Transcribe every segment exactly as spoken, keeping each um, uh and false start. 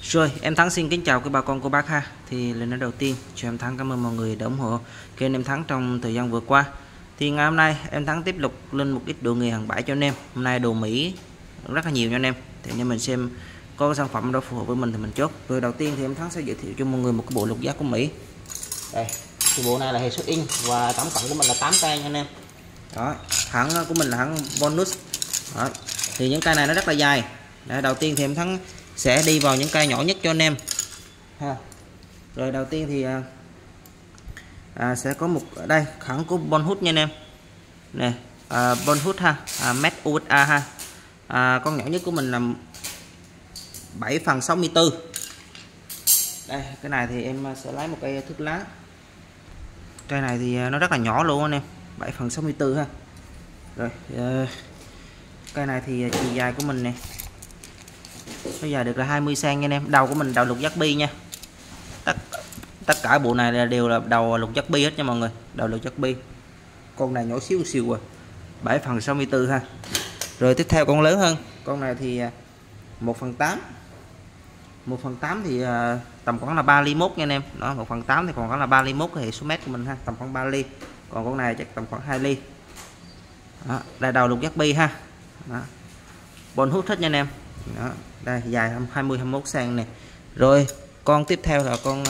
Rồi, em Thắng xin kính chào quý bà con cô bác ha. Thì lần đầu tiên cho em Thắng cảm ơn mọi người đã ủng hộ kênh em Thắng trong thời gian vừa qua. Thì ngày hôm nay em Thắng tiếp tục lên một ít đồ nghề hàng bãi cho anh em. Hôm nay đồ Mỹ rất là nhiều nha anh em. Thì anh em mình xem có cái sản phẩm đó phù hợp với mình thì mình chốt. Rồi đầu tiên thì em Thắng sẽ giới thiệu cho mọi người một cái bộ lục giác của Mỹ. Đây, cái bộ này là hệ số in và tổng cộng của mình là tám cây nha anh em. Đó, hãng của mình là hãng Bonus. Đó. Thì những cây này nó rất là dài. Đấy, đầu tiên thì em Thắng sẽ đi vào những cây nhỏ nhất cho anh em ha. Rồi đầu tiên thì à, sẽ có một ở đây hãng của Bonus nha anh em nè, à, Bonus ha, à, Made u ét a ha. À, con nhỏ nhất của mình là bảy phần sáu mươi tư. Đây, cái này thì em sẽ lấy một cây thước lá. Cây này thì nó rất là nhỏ luôn anh em, bảy phần sáu mươi tư ha. Rồi à, cây này thì chiều dài của mình này nó dài được là hai mươi xăng-ti-mét nha anh em. Đầu của mình đầu lục giác bi nha. Tất tất cả bộ này là đều là đầu lục giác bi hết nha mọi người, đầu lục giác bi. Con này nhỏ xíu xíu rồi, bảy phần sáu mươi tư ha. Rồi tiếp theo con lớn hơn, con này thì một phần tám. một phần tám thì tầm khoảng là ba ly mốt nha anh em. Đó, một phần tám thì còn khoảng là ba ly mốt cái hệ số mét của mình ha, tầm khoảng ba ly. Còn con này chắc tầm khoảng hai ly. Đó, đây đầu lục giác bi ha. Đó. Bon hút hết nha anh em. Đó, đây dài hai mươi hai mươi mốt xăng-ti-mét này. Rồi con tiếp theo là con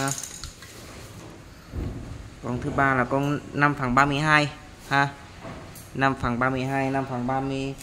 con thứ ba là con năm phần ba mươi hai ha. năm phần ba mươi hai, năm phần ba mươi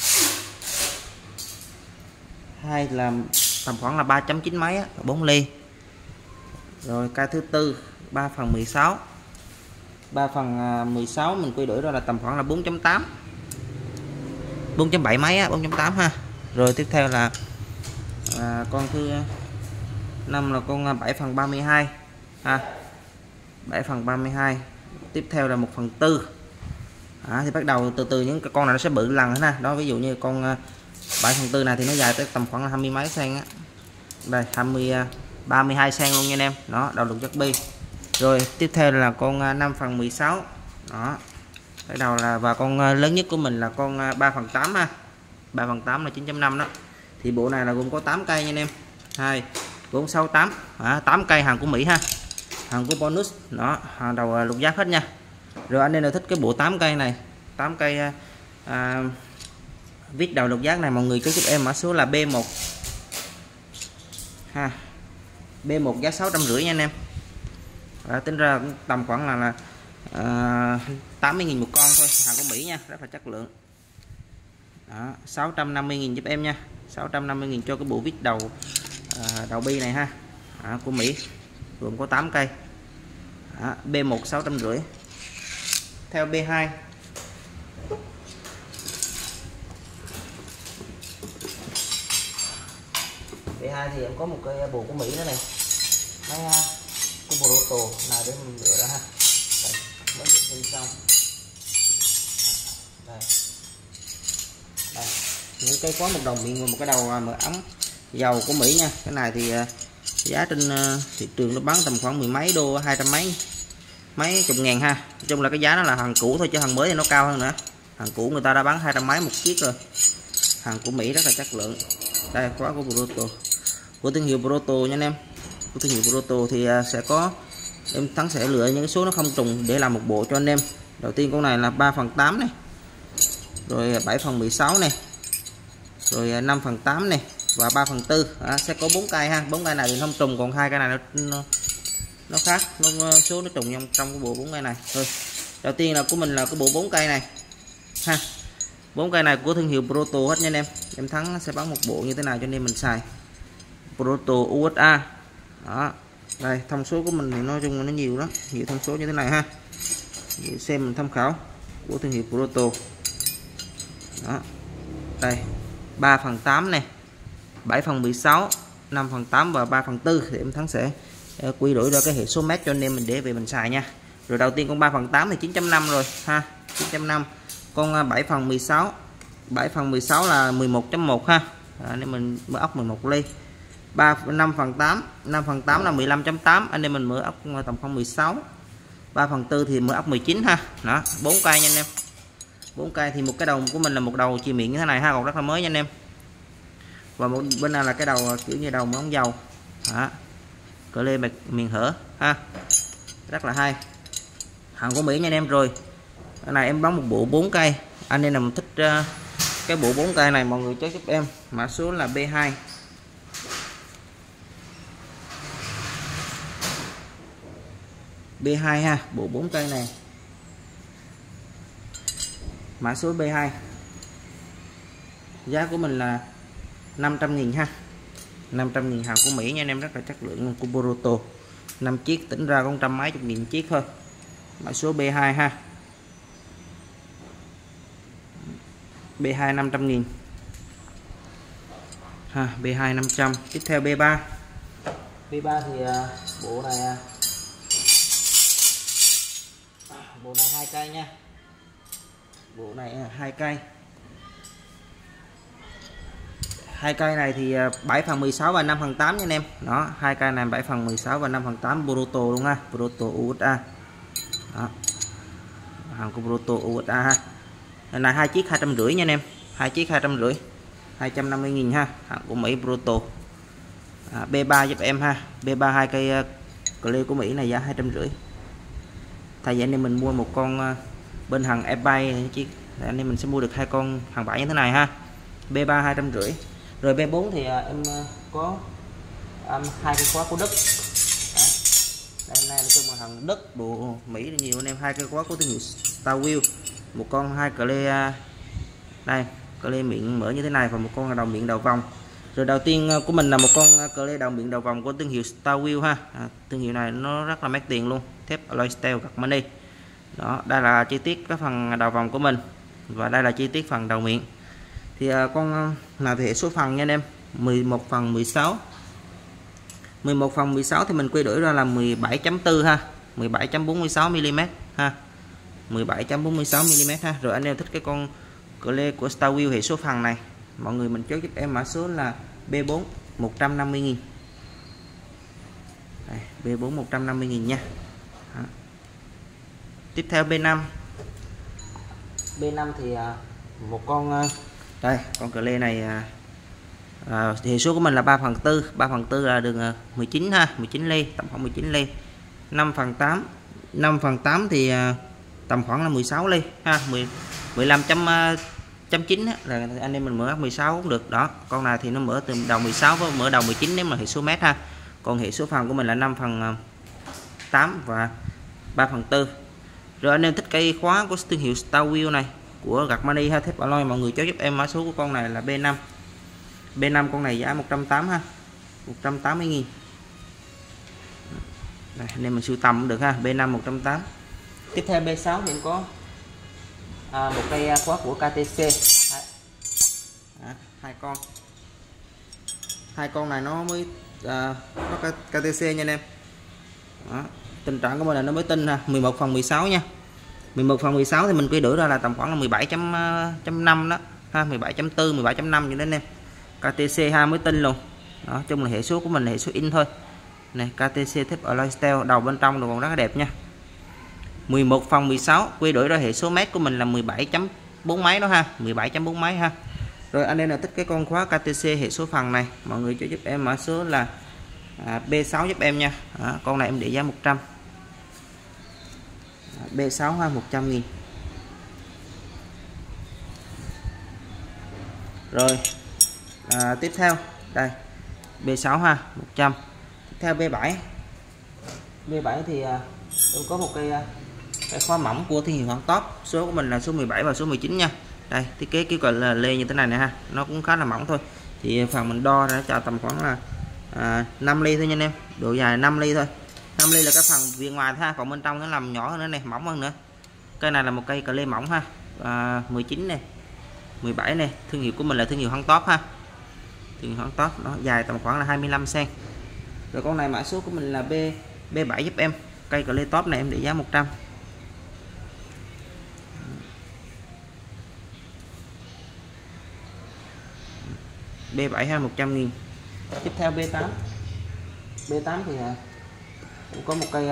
hai là tầm khoảng là ba chấm chín mấy á, bốn ly. Rồi cây thứ tư ba phần mười sáu. ba phần mười sáu mình quy đổi ra là tầm khoảng là bốn chấm tám. bốn chấm bảy mấy á, bốn chấm tám ha. Rồi tiếp theo là à, con thứ năm là con bảy phần ba mươi hai ha. bảy phần ba mươi hai. Tiếp theo là một phần tư. À, thì bắt đầu từ từ những cái con này nó sẽ bự lần ha. Đó, ví dụ như con bảy phần tư này thì nó dài tới tầm khoảng là hai mươi mấy xăng á. Đây hai mươi ba mươi hai xăng luôn nha anh em. Đó, đầu lục giác bi. Rồi tiếp theo là con năm phần mười sáu. Đó. Bắt đầu là và con lớn nhất của mình là con ba phần tám ha. ba phần tám là chín chấm năm đó. Thì bộ này là gồm có tám cây nha anh em. hai bốn sáu tám. À, tám cây hàng của Mỹ ha. Hàng của Bonus. Đó, hàng đầu lục giác hết nha. Rồi anh em nào thích cái bộ tám cây này, tám cây à, viết đầu lục giác này, mọi người cứ giúp em mã số là B một ha. B một giá sáu trăm rưỡi nha anh em. À, tính ra tầm khoảng là, là à, tám mươi nghìn một con thôi, hàng của Mỹ nha, rất là chất lượng. Đó, sáu trăm năm mươi nghìn giúp em nha. sáu trăm năm mươi nghìn cho cái bộ vít đầu à, đầu bi này ha. À, của Mỹ gồm có tám cây. À, B một sáu trăm rưỡi. Theo B hai B hai thì em có một cái bộ của Mỹ nữa này. Máy của Proto này để mình rửa ra ha. Đây, mới được thi xong. Đây. Đây. Những cái có một đồng miệng một cái đầu mở ống dầu của Mỹ nha. Cái này thì giá trên thị trường nó bán tầm khoảng mười mấy đô, hai trăm mấy mấy chục ngàn ha. Nói chung là cái giá nó là hàng cũ thôi, chứ hàng mới thì nó cao hơn nữa. Hàng cũ người ta đã bán hai trăm mấy một chiếc rồi. Hàng của Mỹ rất là chất lượng. Đây khóa của Proto, của thương hiệu Proto nha anh em. Của thương hiệu Proto thì sẽ có, em Thắng sẽ lựa những cái số nó không trùng để làm một bộ cho anh em. Đầu tiên con này là ba phần tám này, rồi bảy phần mười sáu này, rồi năm phần tám này và ba phần tư. À, sẽ có bốn cây ha. Bốn cây này thì không trùng, còn hai cây này nó, nó nó khác, nó số nó trùng trong trong cái bộ bốn cây này thôi. Đầu tiên là của mình là cái bộ bốn cây này ha. Bốn cây này của thương hiệu Proto hết nha anh em. Em Thắng sẽ bán một bộ như thế nào cho anh em mình xài. Proto u ét a. Đó. Đây, thông số của mình thì nói chung là nó nhiều đó, nhiều thông số như thế này ha. Để xem mình tham khảo của thương hiệu Proto. Đó. Đây, ba phần tám này, bảy phần mười sáu, năm phần tám và ba phần tư thì em Thắng sẽ quy đổi ra cái hệ số mét cho anh em mình để về mình xài nha. Rồi đầu tiên con ba phần tám thì chín chấm năm rồi ha, chín chấm năm. Con bảy phần mười sáu, bảy phần mười sáu là mười một chấm một ha. À, nên mình mở ốc mười một ly. ba năm phần tám, năm phần tám là mười lăm chấm tám, anh em mình mở ốc tầm khoảng mười sáu. ba phần tư thì mở ốc mười chín ha. Đó, bốn cây nha anh em. bốn cây thì một cái đầu của mình là một đầu chì miệng như thế này ha, còn rất là mới nha anh em. Và một bên này là cái đầu kiểu như đầu ống dầu. Đó. Cờ lê bạc miền hở ha, rất là hay, hàng của Mỹ nha anh em. Rồi cái này em bán một bộ bốn cây, anh em nào thích uh, cái bộ bốn cây này mọi người cho giúp em mã số là B hai. B hai ha, bộ bốn cây này mã số B hai, giá của mình là năm trăm nghìn ha, năm trăm nghìn, hàng của Mỹ nha anh em, rất là chất lượng luôn, của Boruto. Năm chiếc tính ra con trăm mấy chục nghìn chiếc thôi, mã số B hai ha. B hai năm trăm nghìn ha, B hai năm trăm. Tiếp theo B ba. B ba thì uh, bộ này uh, bộ này hai cây nha, bộ này uh, hai cây. Hai cây này thì bảy phần mười sáu và năm phần tám nha anh em. Đó, hai cây này bảy phần mười sáu và năm phần tám Boruto luôn ha, Boruto u ét a. Đó. Hàng của Boruto u ét a ha. Này là hai chiếc hai trăm rưỡi nha anh em, hai chiếc hai trăm rưỡi, hai trăm năm mươi nghìn ha, hàng của Mỹ Boruto. À, B ba giúp em ha, B ba hai cây uh, cờ của Mỹ này giá hai trăm rưỡi. Thay vì anh em mình mua một con uh, bên hàng eBay chiếc, anh em mình sẽ mua được hai con hàng bãi như thế này ha. B ba hai trăm rưỡi. Rồi B bốn thì uh, em uh, có um, hai cây khóa của Đức. Đấy. Đây này là trong hàng Đức bộ Mỹ nhiều anh em, hai cây khóa của thương hiệu Starwheel, một con hai cờ lê uh, đây cờ lê miệng mở như thế này và một con là đầu miệng đầu vòng. Rồi đầu tiên uh, của mình là một con uh, cờ lê đầu miệng đầu vòng của thương hiệu Starwheel ha. À, thương hiệu này nó rất là mắc tiền luôn, thép alloy steel gặt money. Đó, đây là chi tiết cái phần đầu vòng của mình và đây là chi tiết phần đầu miệng. Thì uh, con là hệ số phần nha anh em, mười một phần mười sáu, mười một phần mười sáu thì mình quy đổi ra là mười bảy chấm bốn ha, mười bảy chấm bốn mươi sáu mi li mét ha, mười bảy chấm bốn mươi sáu mi li mét ha. Rồi anh em thích cái con cờ lê của Starwheel hệ số phần này, mọi người mình chốt giúp em mã số là B bốn một trăm năm mươi nghìn. Đây, B bốn một trăm năm mươi nghìn nha. Đó. Tiếp theo B năm. B năm thì uh, một con uh, đây con cờ lê này à, hệ số của mình là ba phần tư, ba phần tư là đường mười chín ha, mười chín ly, tầm khoảng mười chín ly. Năm phần tám, năm phần tám thì à, tầm khoảng là mười sáu ly ha, mười, mười lăm chấm chín là anh em mình mở mười sáu cũng được. Đó, con này thì nó mở từ đầu mười sáu với mở đầu mười chín nếu mà hệ số mét ha. Còn hệ số phần của mình là năm phần tám và ba phần tư. Rồi anh em thích cây khóa của thương hiệu Starwheel này của gặt money ha, thép alloy, mọi người cho giúp em mã số của con này là B năm. B năm con này giá một trăm tám mươi ha, một trăm tám mươi nghìn. Đây, anh em mình sưu tầm cũng được ha, B năm một trăm tám mươi. Tiếp theo B sáu thì có à, một cây khóa của K T C. Đấy, hai con. Hai con này nó mới à, có K T C nha anh em. Đó, tình trạng của mình là nó mới tinh ha, mười một phần mười sáu nha. mười một phần mười sáu thì mình quy đổi ra là tầm khoảng là mười bảy chấm năm đó ha, mười bảy chấm bốn, mười bảy chấm năm như thế em. K T C ha, mới tinh luôn. Đó, chung là hệ số của mình là hệ số in thôi. Này, K T C thép alloy steel, đầu bên trong còn rất là đẹp nha. mười một phần mười sáu quy đổi ra hệ số mét của mình là mười bảy chấm bốn mấy đó ha, mười bảy chấm bốn mấy ha. Rồi anh em nào thích cái con khóa K T C hệ số phần này, mọi người cho giúp em mã số là à, B sáu giúp em nha. Đó, con này em để giá một trăm. B sáu ha, một trăm nghìn. Rồi à, tiếp theo đây B sáu ha, một trăm. Tiếp theo B bảy. B bảy thì à, tôi có một cây cái khóa mỏng của thương hiệu Hoàng Top, số của mình là số mười bảy và số mười chín nha. Đây thiết kế kiểu gọi là lê như thế này nè ha, nó cũng khá là mỏng thôi. Thì phần mình đo ra cho tầm khoảng là à, năm ly thôi nha anh em, độ dài năm ly thôi. năm ly là cái phần viên ngoài ha, còn bên trong nó làm nhỏ hơn nữa này, mỏng hơn nữa. Cây này là một cây cờ lê mỏng ha, à, mười chín này, mười bảy này, thương hiệu của mình là thương hiệu Hoàng Top ha, thương hiệu Hoàng Top, nó dài tầm khoảng là hai mươi lăm xăng ti mét. Rồi con này mã số của mình là B B bảy giúp em, cây cờ lê top này em để giá một trăm. B bảy ha, một trăm nghìn. Tiếp theo B tám. B tám thì cũng có một cây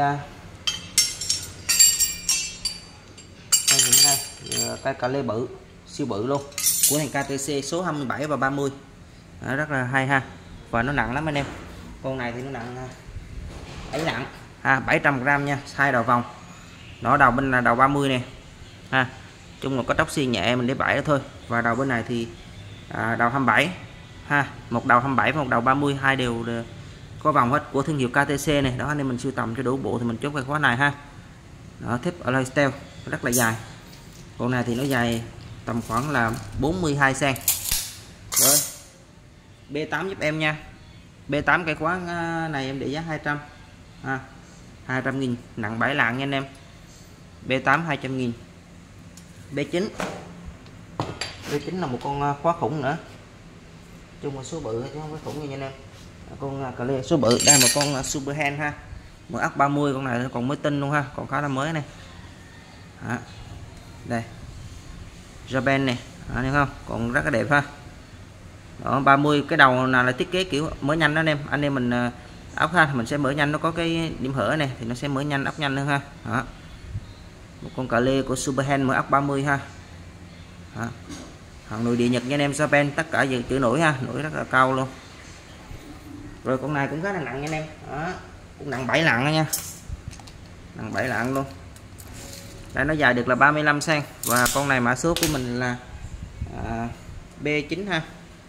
cây như thế này, cây cà lê bự, siêu bự luôn, của hàng K T C số hai mươi bảy và ba mươi. Đó, rất là hay ha, và nó nặng lắm anh em. Con này thì nó nặng bảy nặng ha, bảy trăm gram nha, size đầu vòng. Nó đầu bên là đầu ba mươi nè ha, chung là có tóc xiên nhẹ mình để bảy đó thôi. Và đầu bên này thì à, đầu hai mươi bảy ha, một đầu hai mươi bảy và một đầu ba mươi, hai đều có vòng hết của thương hiệu ca tê xê này đó. Nên mình sưu tầm cho đủ bộ thì mình chốt cái khóa này ha. Đó, thép alloy steel rất là dài. Con này thì nó dài tầm khoảng là bốn mươi hai xăng. Rồi B tám giúp em nha. B tám cái khóa này em để giá hai trăm ha, hai trăm nghìn, nặng bảy lạng nha anh em. B tám hai trăm nghìn. B chín B chín là một con khóa khủng nữa, chung một số bự chứ không có khủng nha anh em. Con cà lê số bự. Đây một con super hand ha, một ắc ba mươi. Con này nó còn mới tinh luôn ha, còn khá là mới này. Đó. Đây Japan này, thấy không, còn rất là đẹp ha. Đó, ba mươi. Cái đầu nào là thiết kế kiểu mở nhanh đó anh em. Anh em mình ốc ha, mình sẽ mở nhanh, nó có cái điểm hở này thì nó sẽ mở nhanh, ốc nhanh hơn ha. Đó. Một con cà lê của super hand mở ốc ba mươi ha. Đó. Hàng nội địa Nhật nha anh em, Japan, tất cả giờ chữ nổi ha, nổi rất là cao luôn. Rồi con này cũng khá là nặng nha anh em. Đó, cũng nặng bảy lạng nha, nặng bảy lạng luôn. Đây nó dài được là ba mươi lăm xăng. Và con này mã số của mình là à, B chín ha,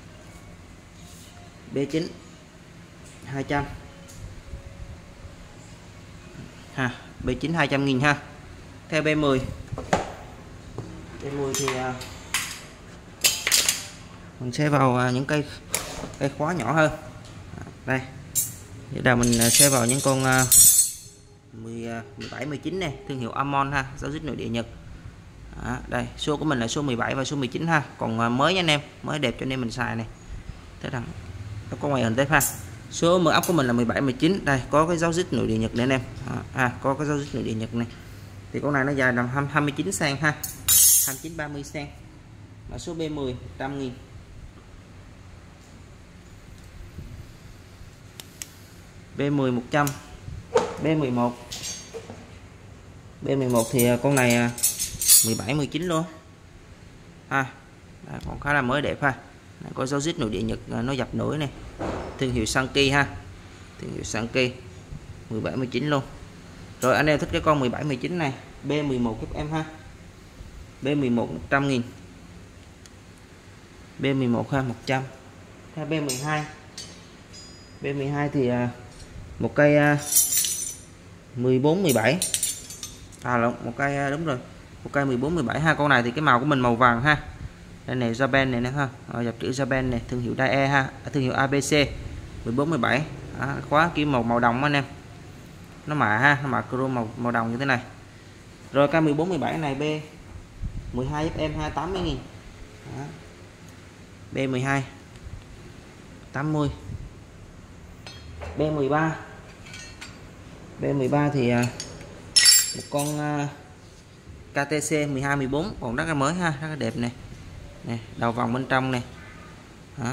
B chín hai trăm ha, B chín hai trăm nghìn ha. Theo B mười, B mười thì à, mình sẽ vào à, những cây cây khóa nhỏ hơn. Đây bây giờ mình sẽ vào những con uh, mười, mười bảy, mười chín này, thương hiệu Amon ha, giao dịch nội địa Nhật. Đó, đây số của mình là số mười bảy và số mười chín ha, còn uh, mới nha anh em, mới đẹp cho nên mình xài này. Thế rằng nó có ngoài hình tép ha. Số mở ốc của mình là mười bảy, mười chín. Đây có cái dấu dịch nội địa Nhật này anh em. Đó, à có cái dấu dịch nội địa Nhật này. Thì con này nó dài là hai mươi chín xăng ha, hai mươi chín ba mươi xăng. Mã số B mười một trăm nghìn. B mười một trăm. B mười một. B mười một thì con này mười bảy, mười chín luôn ha. À, còn khá là mới đẹp ha. Đây, có dấu dít nội địa Nhật, nó dập nổi này, thương hiệu Sanki ha, thương hiệu Sanki, mười bảy, mười chín luôn. Rồi anh em thích cái con mười bảy, mười chín này, B mười một giúp em ha. B mười một một trăm nghìn. B mười một ha, một trăm. Theo B mười hai. B mười hai thì một cây mười bốn, mười bảy. À lộn, một cây đúng rồi. Một cây mười bốn, mười bảy ha. Con này thì cái màu của mình màu vàng ha. Đây này Japan này nè ha. Rồi, dập chữ Japan này, thương hiệu Dae ha, thương hiệu a bê xê mười bốn, mười bảy. Đó, khóa kim màu màu đồng anh em. Nó mạ ha, nó mạ chrome màu màu đồng như thế này. Rồi cây mười bốn, mười bảy này B mười hai giúp em ha, tám mươi nghìn. Đó. B mười hai tám mươi. B mười ba. B mười ba thì một con ca tê xê mười hai, mười bốn, còn rất là mới ha, rất là đẹp này. Này, đầu vòng bên trong này. Đó.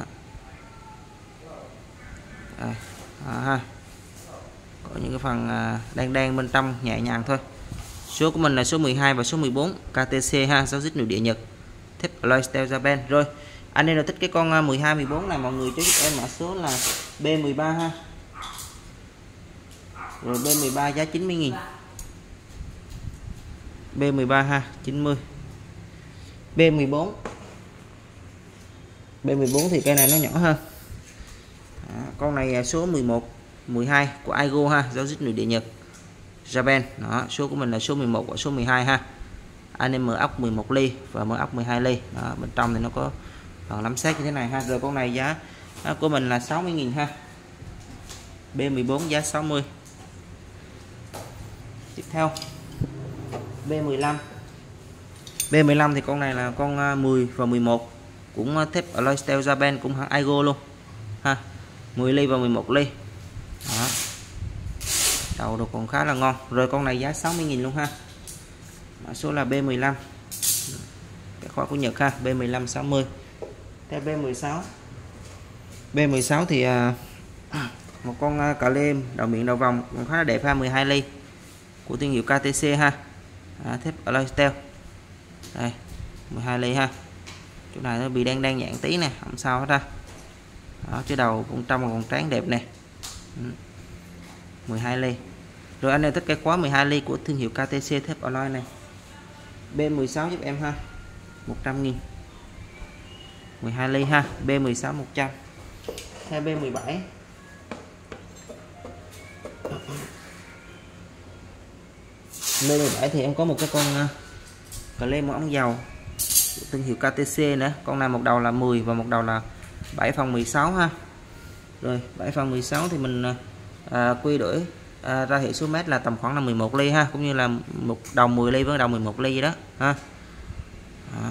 À, à, ha. Có những cái phần đen đen bên trong nhẹ nhàng thôi. Số của mình là số mười hai và số mười bốn, ca tê xê ha, giao dịch nội địa Nhật, thép alloy steel Japan. Rồi anh em nào thích cái con mười hai, mười bốn này mọi người cho giúp em mã số là B mười ba ha. Rồi B mười ba giá chín mươi nghìn. B mười ba ha, chín mươi. B mười bốn. B mười bốn thì cây này nó nhỏ hơn. Đó, con này số mười một, mười hai của Aigo ha, giao dịch nội địa Nhật, Japan. Đó, số của mình là số mười một và số mười hai ha. Anh em mở ốc mười một ly và mở ốc mười hai ly. Đó, bên trong thì nó có phần lắm xét như thế này ha. Rồi con này giá của mình là sáu mươi nghìn ha. B mười bốn giá sáu mươi. Tiếp theo B mười lăm. B mười lăm thì con này là con mười và mười một, cũng thép alloy steel Japan, cũng hãng Aigo luôn ha, mười ly và mười một ly. Đó. Đầu đồ còn khá là ngon. Rồi con này giá sáu mươi nghìn luôn ha. Mã số là B mười lăm, cái khóa của Nhật ha. B mười lăm sáu mươi. Theo B mười sáu. B mười sáu thì à, một con cà lê đầu miệng đầu vòng cũng khá là đẹp ha, mười hai ly của thương hiệu ca tê xê ha. À, thép alloy steel. Đây, mười hai ly ha. Chỗ này nó bị đen đen nhạn tí nè, không sao hết ha. Đó, chứ đầu cũng trong còn tráng đẹp nè. mười hai ly. Rồi anh em thích cái khóa mười hai ly của thương hiệu ca tê xê thép alloy này. B mười sáu giúp em ha, một trăm nghìn. mười hai ly ha, B mười sáu một trăm. Theo B mười bảy. B mười bảy thì em có một cái con cờ lê một ống dầu thương hiệu ca tê xê nữa. Con này một đầu là mười và một đầu là bảy phần mười sáu ha. Rồi bảy phần mười sáu thì mình à, quy đổi à, ra hệ số mét là tầm khoảng là mười một ly ha, cũng như là một đầu mười ly với đầu mười một ly đó ha. Đó.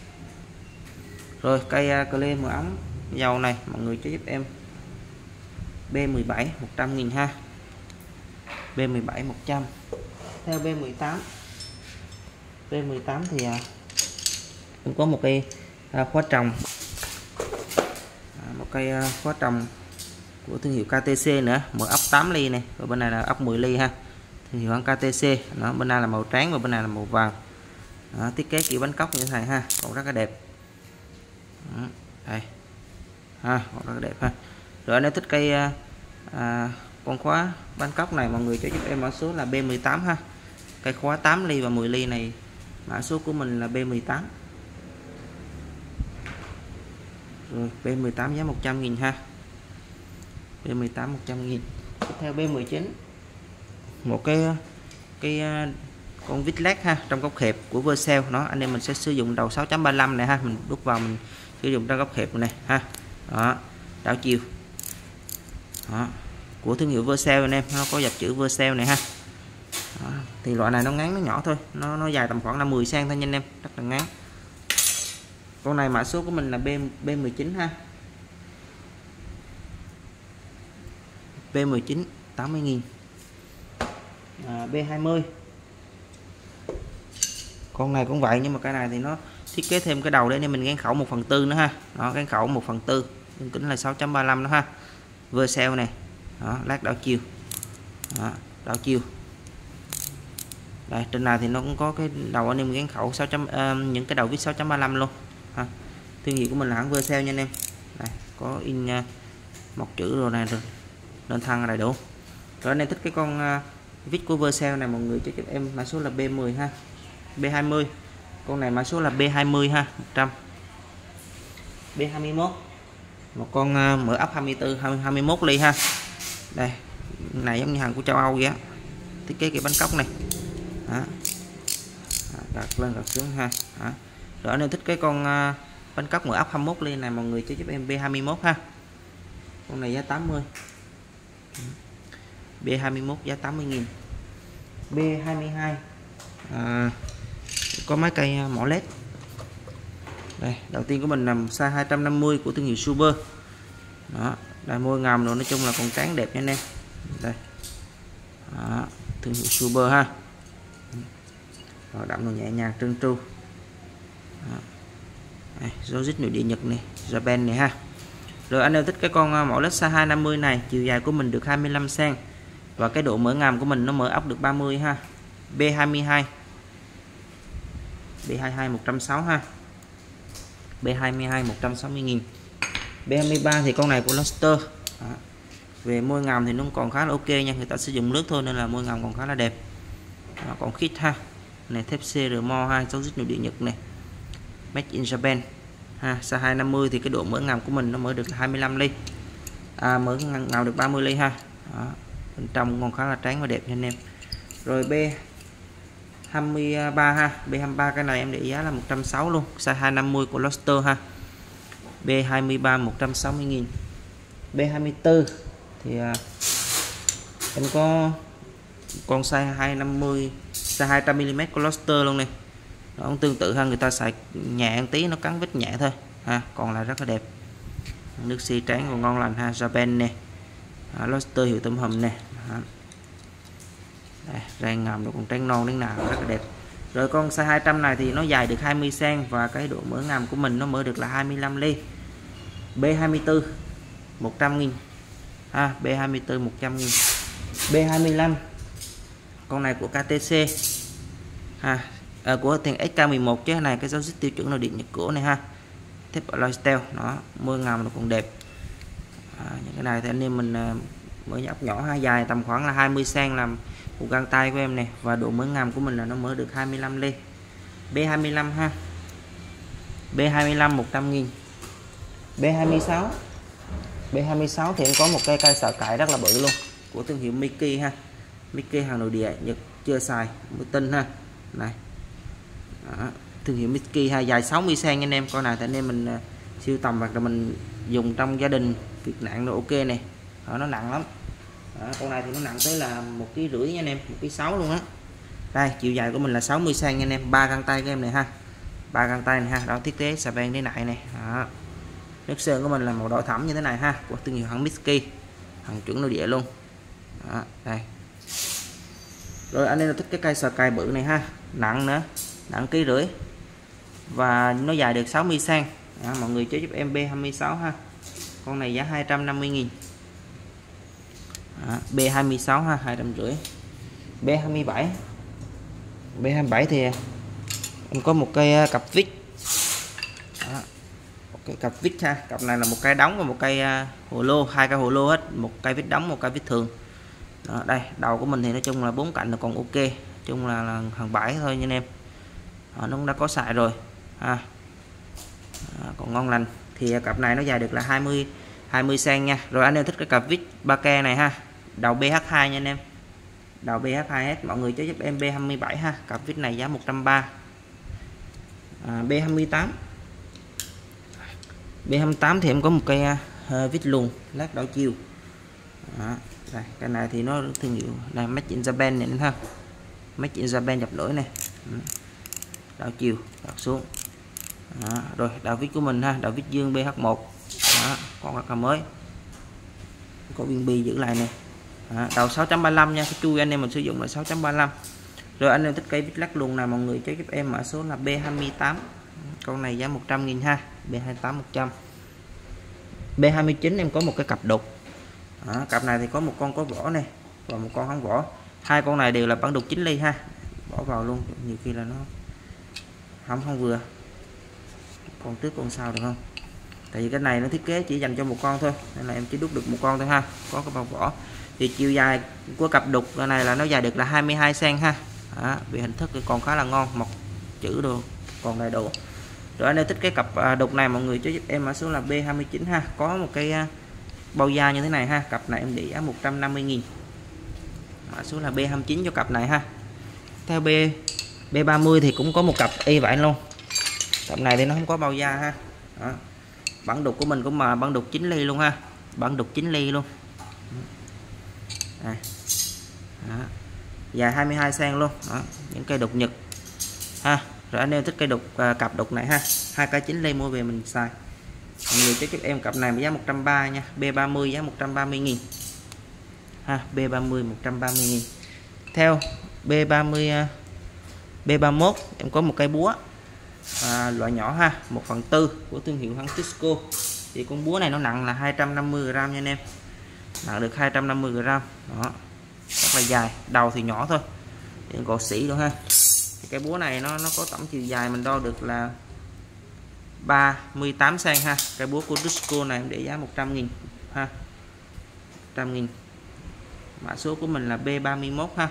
Rồi cây uh, cờ lê một ống dầu này mọi người cho giúp em B mười bảy một trăm nghìn ha. B mười bảy một trăm. Theo B mười tám. B mười tám thì uh, cũng có một cây uh, khóa trồng, uh, một cây uh, khóa trồng của thương hiệu ca tê xê nữa, mở ốc tám ly này, và bên này là ốc mười ly ha, thương hiệu ca tê xê. Nó bên này là màu trắng và bên này là màu vàng. Đó, thiết kế kiểu bánh cóc như thế này ha, còn rất là đẹp. Đó, đây ha, còn rất là đẹp ha. Rồi anh em thích cây uh, uh, con khóa bánh cóc này mọi người cho giúp em mã số là B mười tám ha. Cây khóa tám ly và mười ly này mã số của mình là B mười tám. Rồi B mười tám giá một trăm nghìn ha. B mười tám một trăm nghìn. Tiếp theo B mười chín. Một cái cái con vít led ha, trong góc hẹp của Vercel. Nó anh em mình sẽ sử dụng đầu sáu chấm ba lăm này ha, mình đút vào mình sử dụng trong góc hẹp này ha. Đó, đảo chiều. Đó, của thương hiệu Vercel anh em, nó có dập chữ Vercel này ha. Đó, thì loại này nó ngắn nó nhỏ thôi, nó nó dài tầm khoảng là mười xăng-ti-mét thôi nha anh em, rất là ngắn. Con này mã số của mình là B B mười chín ha. B mười chín tám mươi nghìn. À, B hai mươi. Con này cũng vậy nhưng mà cái này thì nó thiết kế thêm cái đầu để nên mình gắn khẩu một phần tư nữa ha. Đó, gắn khẩu một phần tư, đường kính là sáu chấm ba lăm đó ha. Vercel này. Đó, lát đảo chiều. Đó, đảo chiều. Đây, trên này thì nó cũng có cái đầu anh em gắn khẩu sáu chấm uh, những cái đầu vít sáu chấm ba lăm luôn ha. Thương hiệu của mình là hãng Vercel nha anh em. Đây, có in uh, một chữ rồi này rồi. Lên thăng đầy đủ. Rồi anh em thích cái con uh, vít của Vercel này mọi người cho giúp em mã số là B mười ha. B hai mươi. Con này mã số là B hai mươi ha, một trăm. B hai mươi mốt. Một con uh, mở ấp hai mươi tư hai mươi mốt ly ha. Đây, này giống như hàng của châu Âu vậy á. Thiết kế cái bánh cóc này. Đó. Gạt lên gạt xuống ha. Đó. Rồi anh em thích cái con uh, bánh cóc mở ấp hai mươi mốt ly này mọi người cho giúp em B hai mươi mốt ha. Con này giá tám mươi. B hai mươi mốt giá tám mươi nghìn. B hai mươi hai. À, có mấy cây mỏ led. Đây, đầu tiên của mình là size hai trăm năm mươi của thương hiệu Super. Đó, đây môi ngàm rồi, nói chung là còn tráng đẹp nha anh em. Đây. Đó, thương hiệu Super ha. Rồi đậm nó nhẹ nhàng trơn tru. Đây, Logic nội địa Nhật này, Japan này ha. Rồi anh em thích cái con mỏ led size hai trăm năm mươi này, chiều dài của mình được hai mươi lăm xăng-ti-mét và cái độ mở ngàm của mình nó mở ốc được ba mươi ha. B hai mươi hai. B hai mươi hai một trăm sáu mươi ha. B hai mươi hai một trăm sáu mươi nghìn. B hai mươi ba thì con này của Luster. Đó. Về môi ngàm thì nó còn khá là ok nha, người ta sử dụng nước thôi nên là môi ngàm còn khá là đẹp. Đó, còn khít ha. Này thép xê rờ mo ha, dấu dịch nội địa Nhật này. Made in Japan. Ha, size hai trăm năm mươi thì cái độ mở ngàm của mình nó mở được là hai mươi lăm ly. À, mở ngàm được ba mươi ly ha. Đó. Bên trong còn khá là tráng và đẹp nha anh em. Rồi B hai mươi ba ha, B hai mươi ba cái này em để giá là một trăm sáu mươi luôn, size hai trăm năm mươi của Luster ha. B hai mươi ba một trăm sáu mươi nghìn. B hai mươi tư thì à, em có con size hai trăm năm mươi, size hai trăm mi li mét của Luster luôn này. Nó cũng tương tự ha, người ta xài nhẹ một tí, nó cắn vết nhẹ thôi ha, còn là rất là đẹp. Nước xi tráng còn ngon lành ha, Japan nè. À, Luster hiệu tôm hùm nè. Đây, rang ngầm nó còn trắng non đến nào rất là đẹp. Rồi con size hai trăm này thì nó dài được hai mươi xăng-ti-mét và cái độ mở ngàm của mình nó mở được là hai mươi lăm ly. B hai mươi tư một trăm nghìn. Ha, B hai mươi tư một trăm nghìn. B hai mươi lăm. Con này của ca tê xê. Ha, à, của thằng ét ca mười một chứ này cái dấu xích tiêu chuẩn nội địa Nhật cổ này ha. Thép alloy steel, nó môi ngàm nó còn đẹp. À, những cái này thì anh em mình mở ốc nhỏ ha, dài tầm khoảng là hai mươi xăng làm một găng tay của em này, và độ mở ngàm của mình là nó mở được hai mươi lăm ly. B hai mươi lăm ha, B hai mươi lăm một trăm nghìn. B hai mươi sáu, B hai mươi sáu thì em có một cây cây sợi cải rất là bự luôn của thương hiệu Mickey ha, Mickey hàng nội địa Nhật, chưa xài, mới tinh ha. Này đó, thương hiệu Mickey ha, dài sáu mươi xăng anh em. Con này thì anh em mình siêu tầm hoặc là mình dùng trong gia đình việc nặng đồ ok này. Đó, nó nặng lắm. Đó, con này thì nó nặng tới là một ký rưỡi nha anh em, một ký sáu luôn á. Đây, chiều dài của mình là sáu mươi xăng anh em, ba găng tay của em này ha, ba găng tay này ha. Đó, thiết kế xà beng đế nại này. Đó, nước sơn của mình là màu đỏ thẫm như thế này ha, của thương hiệu hãng Mickey, hàng chuẩn nội địa luôn. Đó, đây. Rồi anh em thích cái cây sờ cài bự này ha, nặng nữa, nặng ký rưỡi và nó dài được sáu mươi xăng. Đó, mọi người chế giúp em B hai mươi sáu ha, con này giá hai trăm năm mươi nghìn. Đó, B hai mươi sáu ha, hai trăm rưỡi. B hai mươi bảy, B hai mươi bảy thì em có một cây cặp vít. Đó, một cái cặp vít ha, cặp này là một cây đóng và một cây hồ lô, hai cây hồ lô hết, một cây vít đóng, một cây vít thường. Đó, đây đầu của mình thì nói chung là bốn cạnh là còn ok, nói chung là, là hàng bãi thôi nha anh em. Đó, nó cũng đã có xài rồi ha. Đó, còn ngon lành. Thì cặp này nó dài được là hai mươi hai mươi xăng nha. Rồi anh em thích cái cặp vít ba ke này ha, đầu B H hai nha anh em, đầu B H hai hết. Mọi người cho giúp em B hai mươi bảy ha, cặp vít này giá một trăm ba mươi. à, B hai mươi tám, B hai mươi tám thì em có một cây uh, vít luồn lát đảo chiều. Đó, đây, cái này thì nó thương hiệu là Made in Japan này ha, Made in Japan dập lưỡi này, đảo chiều đảo xuống. Đó, rồi đảo vít của mình ha, đảo vít dương B H một. Đó, con rất là mới, có viên bi giữ lại này. Đó, đầu sáu chấm ba mươi lăm nha, cái chui anh em mình sử dụng là sáu chấm ba mươi lăm. Rồi anh em thích cây vít lắc luồn nào mọi người cho giúp em mã số là B hai mươi tám, con này giá một trăm nghìn ha, B hai mươi tám một trăm. B hai mươi chín em có một cái cặp đục. Đó, cặp này thì có một con có vỏ này và một con không vỏ, hai con này đều là bản đục chín ly ha, bỏ vào luôn, nhiều khi là nó không không vừa, con trước con sau được không, tại vì cái này nó thiết kế chỉ dành cho một con thôi nên là em chỉ đúc được một con thôi ha, có cái bao vỏ. Thì chiều dài của cặp đục này là nó dài được là hai mươi hai xăng ha. Đó, vì hình thức còn khá là ngon, một chữ đồ còn đầy đủ. Rồi anh em thích cái cặp đục này mọi người cho giúp em mã số là B hai mươi chín ha, có một cái bao da như thế này ha, cặp này em để giá một trăm năm mươi nghìn, mã số là B hai mươi chín cho cặp này ha. Theo B B ba mươi thì cũng có một cặp y vậy luôn, cặp này thì nó không có bao da ha. Đó, bản đục của mình cũng mà bản đục chín ly luôn ha, bản đục chín ly luôn. Đây. Đó, dài hai mươi hai xăng luôn. Đó, những cây đục Nhật ha. Rồi anh em thích cây đục uh, cặp đục này ha, hai cái chín ly mua về mình xài. Mọi người cho giúp em cặp này với giá một trăm ba mươi nha, B ba mươi giá một trăm ba mươi nghìn ha, B ba mươi một trăm ba mươi nghìn. Theo B ba mươi uh, B ba mươi mốt em có một cây búa à, loại nhỏ ha, một phần tư của thương hiệu hãng Tisco. Thì con búa này nó nặng là hai trăm năm mươi gam nha anh em, nặng được hai trăm năm mươi gam. Đó, rất là dài, đầu thì nhỏ thôi, gọt xỉ luôn ha. Thì cái búa này nó nó có tổng chiều dài mình đo được là ba mươi tám xăng ha. Cái búa của Tisco này để giá một trăm nghìn ha, một trăm nghìn. Mã số của mình là B ba mươi mốt ha,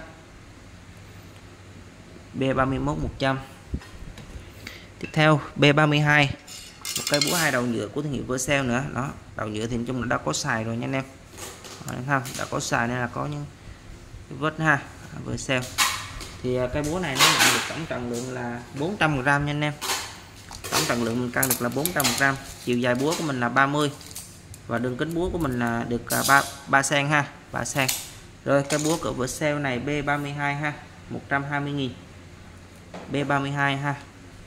B ba mươi mốt một trăm. Tiếp theo B ba mươi hai, một cây búa hai đầu nhựa của thương hiệu Vercel nữa. Đó, đầu nhựa thì chung là đã có xài rồi nha anh em. Đó, đã có xài nên là có những vết ha, Vercel. Thì cây búa này nó nhận được tổng trọng lượng là bốn trăm gam nha anh em. Tổng trọng lượng mình cân được là bốn trăm gam. Chiều dài búa của mình là ba mươi và đường kính búa của mình là được ba ba xăng ha, ba xăng. Rồi cái búa của Vercel này B ba mươi hai ha, một trăm hai mươi nghìn. B ba mươi hai ha,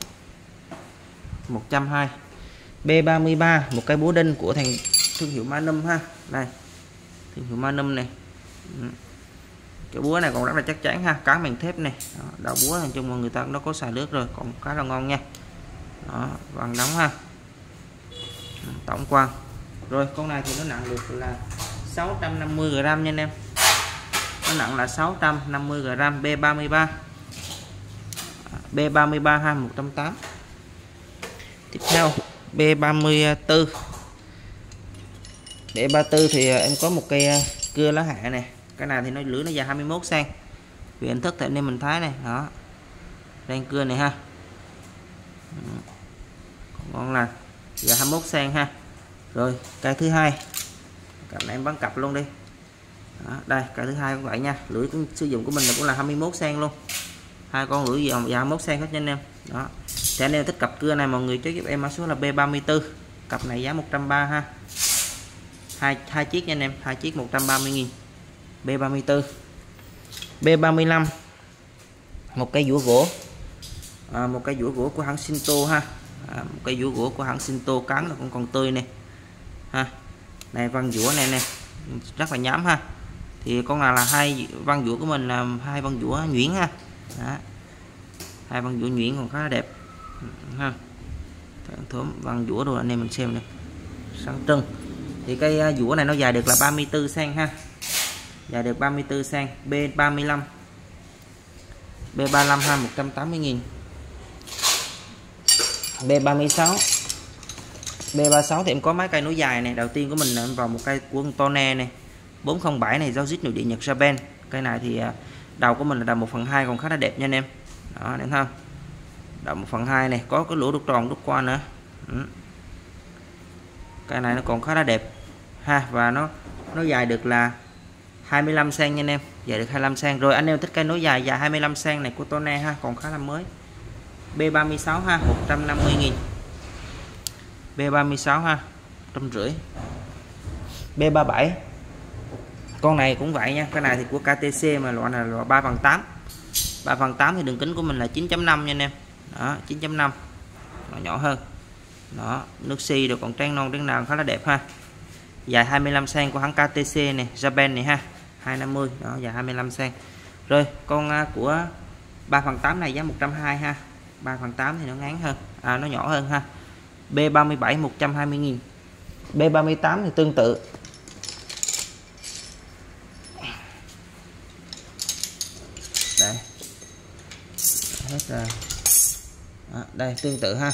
một trăm hai mươi. B ba mươi ba, một cái búa đinh của thằng thương hiệu Magnum ha. Đây, thương hiệu Magnum này. Cái búa này còn rất là chắc chắn ha, cán bằng thép này. Đó, đầu búa nói chung là người ta nó có xài nước rồi, còn khá là ngon nha. Đó, vàng đóng ha, tổng quan. Rồi con này thì nó nặng được là sáu trăm năm mươi gam nha anh em, nó nặng là sáu trăm năm mươi gam. B ba mươi ba, B ba mươi ba ha, một trăm tám mươi. Tiếp theo B ba mươi tư, B ba mươi tư thì em có một cây cưa lá hạ này, cái này thì nó lưỡi nó dài hai mươi mốt xăng vì hình thức thì anh em mình thấy này đó, đang cưa này ha, ngon là dài hai mươi mốt xăng ha. Rồi cây thứ hai, cặp này em bắn cặp luôn đi đó, đây cây thứ hai cũng vậy nha, lưỡi cũng sử dụng của mình là cũng là hai mươi mốt xăng luôn, hai con lưỡi dài hai mươi mốt xăng hết nha anh em. Đó thì anh em thích cặp cưa này mọi người cho giúp em mã số là B ba mươi tư, cặp này giá một trăm ba mươi ha, hai hai chiếc nha anh em, hai chiếc một trăm ba mươi nghìn. B ba mươi tư. B ba mươi lăm, một cây dũa gỗ, à, một cây dũa gỗ của hãng Shinto ha, à, một cây dũa gỗ của hãng Shinto, cán là cũng còn tươi này ha, này văn dũa này nè rất là nhám ha, thì con nào là hai văn dũa của mình là hai văn dũa nhuyễn ha. Đó. Hai văn dũa nhuyễn còn khá là đẹp ha, thơm văn dũa rồi anh em mình xem này, sáng trưng. Thì cây dũa này nó dài được là ba mươi tư xăng ha, dài được ba mươi tư xăng. B ba mươi lăm, B ba mươi lăm ha, một trăm tám mươi nghìn. B ba mươi sáu, B ba mươi sáu thì em có mấy cây nối dài này, đầu tiên của mình là em vào một cây của Tone này bốn không bảy này, giao dít nội địa Nhật Japan. Cây này thì đầu của mình là đầu một phần hai còn khá là đẹp nha anh em. Đó em thấy không, đầu một phần hai này có cái lỗ đúc tròn đúc qua nữa. Ừ. Cây này nó còn khá là đẹp ha, và nó nó dài được là hai mươi lăm xăng nha anh em, dài được hai mươi lăm xăng. Rồi anh em thích cây nối dài dài hai mươi lăm xăng này của Tone ha, còn khá là mới. B ba mươi sáu ha, một trăm năm mươi nghìn. B ba mươi sáu ha, một trăm rưỡi. B ba mươi bảy, con này cũng vậy nha, cái này thì của K T C mà loại này là loại ba phần tám. ba phần tám thì đường kính của mình là chín chấm năm nha anh em. Đó, chín chấm năm. Nó nhỏ hơn. Đó, nước xi được còn trắng non trắng nào khá là đẹp ha. Dài hai mươi lăm xăng của hãng K T C này, Japan này ha, hai trăm năm mươi, đó dài hai mươi lăm xăng. Rồi, con của ba phần tám này giá một trăm hai mươi ha. ba phần tám thì nó ngắn hơn, à nó nhỏ hơn ha. B ba mươi bảy một trăm hai mươi nghìn. B ba mươi tám thì tương tự. Đây. Hết rồi. Đó, đây tương tự ha.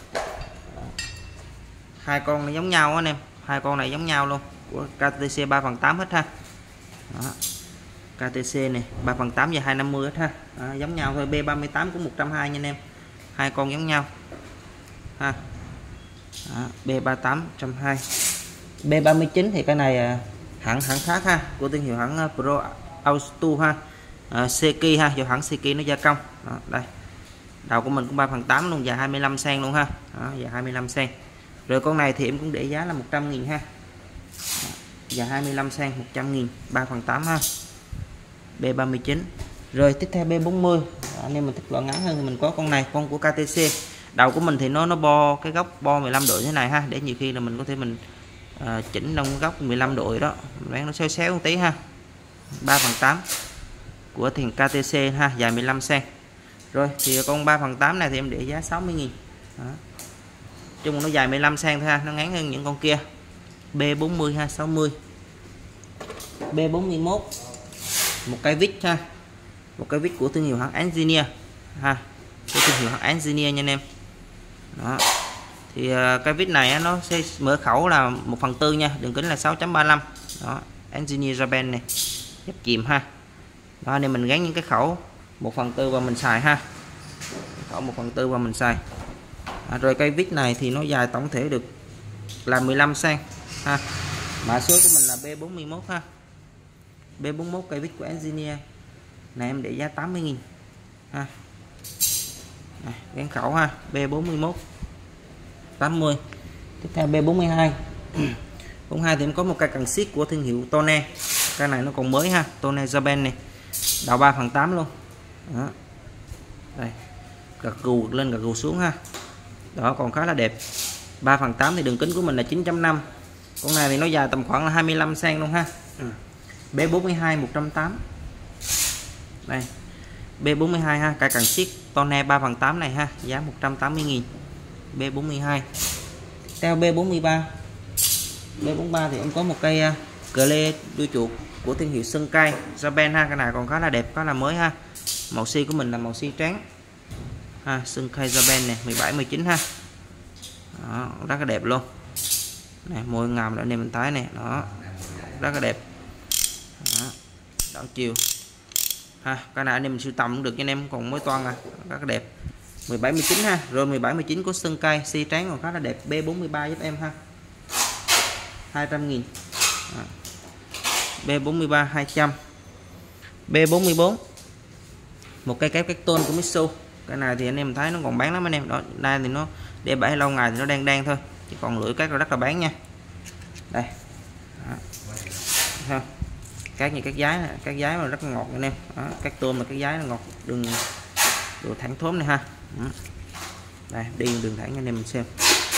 Hai con này giống nhau anh em, hai con này giống nhau luôn, của K T C ba phần tám hết ha. Đó. K T C này ba phần tám và hai trăm năm mươi hết ha. Đó, giống nhau thôi. B ba mươi tám cũng một trăm hai mươi nha anh em. Hai con giống nhau ha. Đó, B ba mươi tám một trăm hai mươi. B ba mươi chín thì cái này hãng hãng khác ha, của thương hiệu hãng Pro Auto ha, à, Seiki ha, do hãng Seiki nó gia công. Đó, đây đầu của mình cũng ba phần tám luôn, dài hai mươi lăm xăng luôn ha. Đó, dài hai mươi lăm xăng. Rồi con này thì em cũng để giá là một trăm nghìn ha. Đó, dài hai mươi lăm xăng, một trăm nghìn, ba phần tám ha. B ba mươi chín. Rồi tiếp theo B bốn mươi. Đó, anh em mình thích loại ngắn hơn thì mình có con này, con của K T C. Đầu của mình thì nó nó bo cái góc bo mười lăm độ thế này ha, để nhiều khi là mình có thể mình uh, chỉnh đông góc mười lăm độ đó, bán nó xéo xéo một tí ha. ba phần tám của thiền K T C ha, dài mười lăm xăng. Rồi thì con ba phần tám này thì em để giá sáu mươi nghìn. Đó. Chung nó dài mười lăm xăng thôi ha, nó ngắn hơn những con kia. B bốn mươi ha, sáu mươi. B bốn mươi mốt, một cái vít ha, một cái vít của thương hiệu hãng Engineer ha, của thương hiệu hãng Engineer nha anh em. Đó. Thì uh, cái vít này á, nó sẽ mở khẩu là một phần tư nha, đường kính là sáu chấm ba mươi lăm. Đó, Engineer Japan này, dập chìm ha. Đó nên mình gắn những cái khẩu một phần tư và mình xài ha, khẩu một phần tư và mình xài. À, rồi cây vít này thì nó dài tổng thể được là mười lăm xăng ha. Mã số của mình là B bốn mươi mốt ha. B bốn mươi mốt cây vít của Engineer này em để giá tám mươi nghìn ha. Này, gắn khẩu ha, B bốn mươi mốt tám mươi. Tiếp theo B bốn mươi hai. bốn mươi hai thì em có một cây cần siết của thương hiệu Tone. Cây này nó còn mới ha, Tone Japan này. Đầu ba phần tám luôn. Đó. Đây. Gật gù gật lên gật gù xuống ha. Đó còn khá là đẹp. ba phần tám thì đường kính của mình là chín chấm năm. Con này thì nó dài tầm khoảng là hai mươi lăm xăng luôn ha. Ừ. B bốn mươi hai một trăm tám mươi. Đây. B bốn mươi hai ha, cây cần siết Tone ba phần tám này ha, giá một trăm tám mươi nghìn. B bốn mươi hai. Theo B bốn mươi ba. B bốn mươi ba thì em có một cây uh, cờ lê đuôi chuột của thương hiệu Sunkai Japan ha, cái này còn khá là đẹp, khá là mới ha. Màu xi của mình là màu xi trắng. Ha, Sunkai Japan này, mười bảy mười chín ha. Đó, rất là đẹp luôn. Này, môi ngàm đã nên mình tái này, đó. Rất là đẹp. Đó. Đảo chiều ha, cái này anh em mình sưu tầm cũng được cho anh em, còn mới toan à rất là đẹp. Mười bảy mười chín ha. Rồi mười bảy mười chín có sân cây xi tráng còn khá là đẹp. B bốn mươi ba giúp em ha, hai trăm nghìn. Đó. B bốn mươi ba hai trăm. B bốn mươi bốn một cây kép các tôn của Mitsu. Cái này thì anh em thấy nó còn bán lắm anh em. Đó, đây thì nó để bảy lâu ngày thì nó đang đang thôi, chứ còn lưỡi các rất là bán nha. Đây. Đó. Các như các giái này, các giái mà rất là ngọt anh em. Đó, các tôm mà các giái nó ngọt, đường đồ thẳng thốn này ha. Đó. Đây, đi đường thẳng anh em mình xem.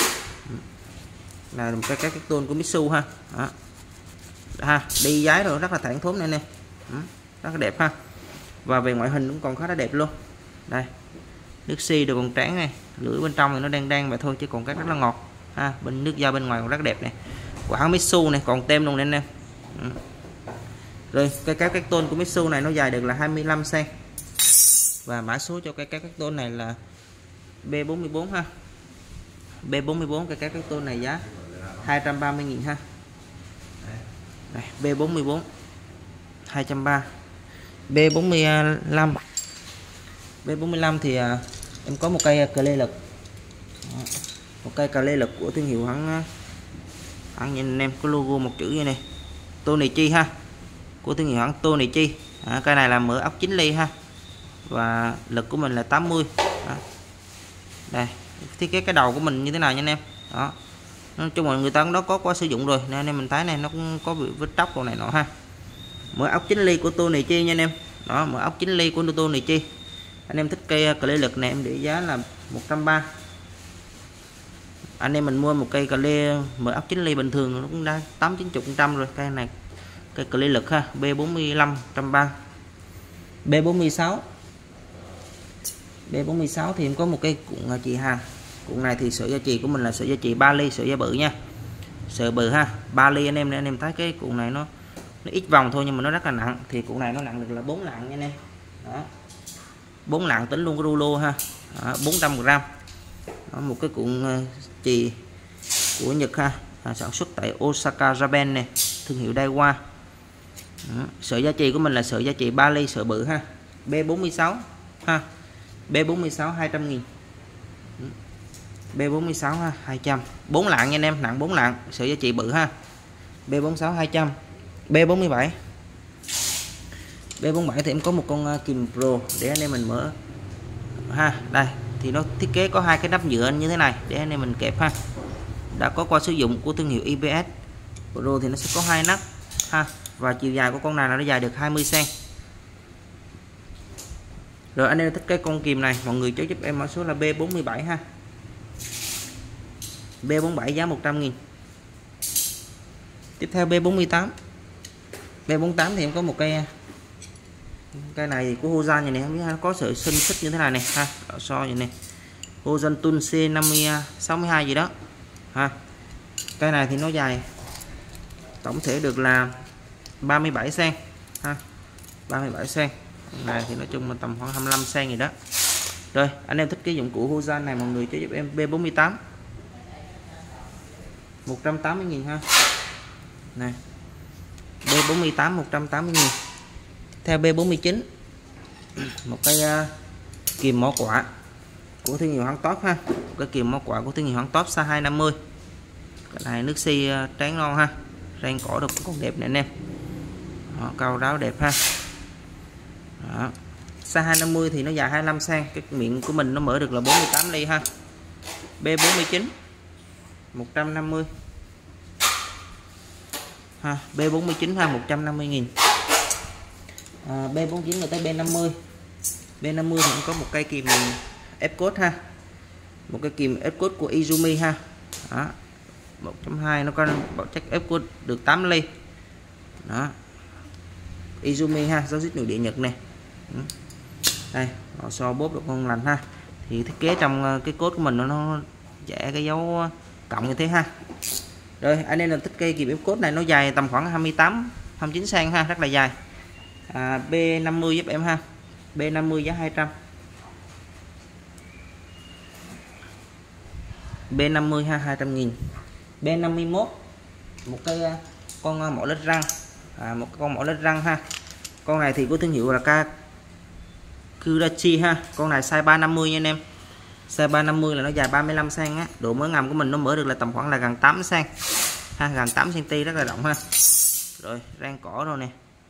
Là một cái các cái tôn của Mitsu ha. Đó. Ha, đi giái rồi rất là thẳng thốn này anh em. Đó. Rất là đẹp ha. Và về ngoại hình cũng còn khá là đẹp luôn. Đây. Nước xi được còn tráng này, lưỡi bên trong thì nó đang đang vậy thôi, chứ còn các rất là ngọt ha. Bên nước da bên ngoài còn rất đẹp này. Của hãng Mitsu này còn tem luôn anh em. Đó. Rồi cái các các tôn của Mitsu này nó dài được là hai mươi lăm xăng-ti-mét. Và mã số cho cái các các tôn này là B bốn mươi bốn ha. B bốn mươi bốn cái các các tôn này giá hai trăm ba mươi nghìn ha. Đây, B bốn mươi bốn hai trăm ba mươi. B bốn mươi lăm. B bốn mươi lăm thì à, em có một cây cờ lê lực. Đó. Một cây cờ lê lực của thương hiệu hãng hãng nhìn anh em có logo một chữ như này. Tonichi ha. Của thương hiệu hãng Tonichi. À, cây này là mở ốc chín ly ha. Và lực của mình là tám mươi. Đó. Đây, thiết kế cái đầu của mình như thế nào nha anh em. Đó. Nói chung là người ta cũng đó có qua sử dụng rồi nên anh em mình thấy này nó cũng có bị vết tróc đồ này nọ ha. Mở ốc chín ly của Tonichi nha anh em. Đó, mở ốc chín ly của Tonichi. Anh em thích cây cờ lê lực này em để giá là một trăm ba mươi. Anh em mình mua một cây cờ lê mở ốc chín ly bình thường nó cũng đã tám chín mươi phần trăm rồi. Cây này cây cờ lê lực ha, B bốn mươi lăm một trăm ba mươi. B bốn mươi sáu. B bốn mươi sáu thì em có một cây cuộn chì hàng. Cuộn này thì sợi gia trì của mình là sợi gia trì ba ly, sợi da bự nha. Sợi bự ha, ba ly anh em anh em thấy cái cuộn này nó nó ít vòng thôi nhưng mà nó rất là nặng, thì cuộn này nó nặng được là bốn lạng nha anh em. Đó. bốn lạng tính luôn cái rulo ha. Đó, bốn trăm gram. Đó, một cái cuộn chì của Nhật ha, à, sản xuất tại Osaka Japan này, thương hiệu Daiwa. Đó. Sợi gia trì của mình là sợi gia trì ba ly, sợi bự ha. B bốn mươi sáu ha. B bốn mươi sáu hai trăm nghìn. B bốn mươi sáu ha, hai trăm. bốn lạng nha anh em, nặng bốn lạng, sợi giá trị bự ha. B bốn mươi sáu hai trăm. B bốn mươi bảy. B bốn mươi bảy thì em có một con kìm Pro để anh em mình mở ha. Đây thì nó thiết kế có hai cái nắp nhựa như thế này để anh em mình kẹp ha. Đã có qua sử dụng của thương hiệu i pê ét. Pro thì nó sẽ có hai nắp ha, và chiều dài của con này là nó dài được hai mươi xăng-ti-mét. Rồi anh em thích cái con kìm này, mọi người chốt giúp em mã số là B bốn mươi bảy ha. B bốn mươi bảy giá một trăm nghìn. Tiếp theo B bốn mươi tám. B bốn mươi tám thì em có một cây cây này của Hozan này này, không biết có sự sinh xích như thế này này ha, đỏ so vậy này. Hozan Tun C năm mươi sáu mươi hai gì đó ha. Cây này thì nó dài tổng thể được là ba mươi bảy xăng-ti-mét ha. ba mươi bảy xăng-ti-mét. Này thì nói chung là tầm khoảng hai mươi lăm xăng-ti-mét gì đó. Rồi, anh em thích cái dụng cụ Hozan này mọi người cho giúp em B bốn mươi tám. một trăm tám mươi nghìn ha. Này. B bốn mươi tám một trăm tám mươi nghìn. Theo B bốn mươi chín. Một cái uh, kìm mỏ quả của thương hiệu hãng Top ha. Một cái kìm mỏ quả của thương hiệu hãng Top size hai năm mươi. Cái này nước xi uh, tráng non ha. Rang cỏ được cũng đẹp nè anh em. Đó, cao ráo đẹp ha. Đó. Size hai năm mươi thì nó dài hai mươi lăm xăng-ti-mét, cái miệng của mình nó mở được là bốn mươi tám ly ha. B bốn mươi chín một trăm năm mươi ha. B bốn mươi chín ha, một trăm năm mươi nghìn. à, B bốn mươi chín rồi tới B năm mươi. B năm mươi thì cũng có một cây kìm ép code ha, một cái kìm ép code của Izumi ha. Đó. một chấm hai nó có bảo chắc ép code được tám ly. Đó. Izumi ha, dấu dít nội địa Nhật này. Đây, so bóp được con lành ha. Thì thiết kế trong cái code của mình nó, nó vẽ cái dấu cộng như thế ha. Rồi anh em là thích cây kìm ép code này, nó dài tầm khoảng hai mươi tám hai mươi chín xăng-ti-mét ha, rất là dài. à, B năm mươi giúp em ha. B năm mươi giá hai trăm. B năm mươi ha, hai trăm nghìn. B năm mươi mốt một cây con mỏ lết răng à, một con mẫu led răng ha. Con này thì có thương hiệu là Ka Kurachi ha. Con này size ba năm mươi nha anh em. Size ba năm mươi là nó dài ba mươi lăm xăng á. Độ mở ngầm của mình nó mở được là tầm khoảng là gần tám xăng ha, gần tám xăng ti, rất là rộng ha. Rồi rang cỏ rồi nè,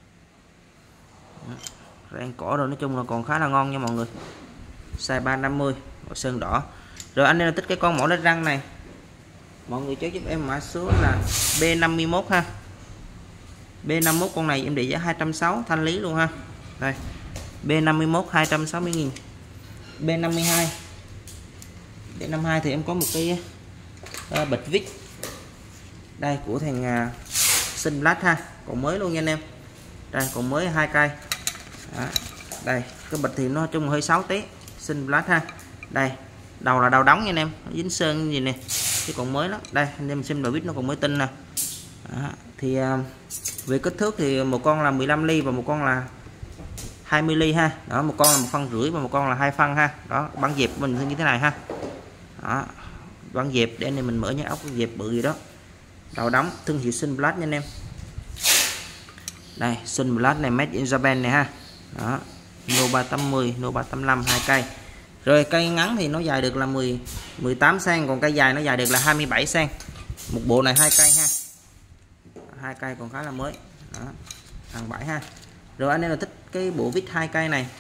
rang cỏ rồi, nói chung là còn khá là ngon nha mọi người. Size ba năm mươi, màu sơn đỏ. Rồi anh em là thích cái con mẫu led răng này, mọi người chốt giúp em mã số là B năm mươi mốt ha. B năm mươi mốt con này em để giá hai trăm sáu mươi thanh lý luôn ha. Đây, B năm mươi mốt hai trăm sáu mươi nghìn. B năm mươi hai, B năm mươi hai thì em có một cái uh, bịch vít đây của thằng uh, Sunblast ha, còn mới luôn nha anh em. Đây còn mới hai cây. Đó. Đây cái bịch thì nó chung hơi xấu tí, Sunblast ha. Đây đầu là đầu đóng nha anh em, dính sơn gì nè chứ còn mới lắm. Đây anh em xem đầu vít nó còn mới tinh nè. Đó. Thì uh, về kích thước thì một con là mười lăm ly và một con là hai mươi ly ha. Đó, một con là một phân rưỡi và một con là hai phân ha. Đó, băng dẹp mình như thế này ha. Đó, băng dẹp để này mình mở những ốc dẹp bự gì đó. Đầu đóng thương hiệu Sunblast nha anh em. Đây Sunblast này made in Japan này ha. Đó, No ba tám mươi, No ba tám lăm, hai cây. Rồi cây ngắn thì nó dài được là mười, mười tám xăng, còn cây dài nó dài được là hai mươi bảy xăng. Một bộ này hai cây ha. Hai cây còn khá là mới. Đó, hàng bãi ha. Rồi anh em là thích cái bộ vít hai cây này.